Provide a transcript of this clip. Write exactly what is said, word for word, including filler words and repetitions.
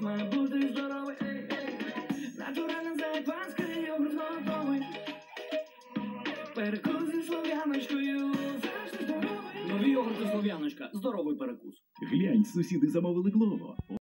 перекус має бути здоровий. Ей, ей. Натуральна закваска, йогурт готовий. Перекус зі слов'яночкою, завжди здоровий. Нові йогурти слов'яночка, здоровий перекус. Глянь, сусіди замовили Глово.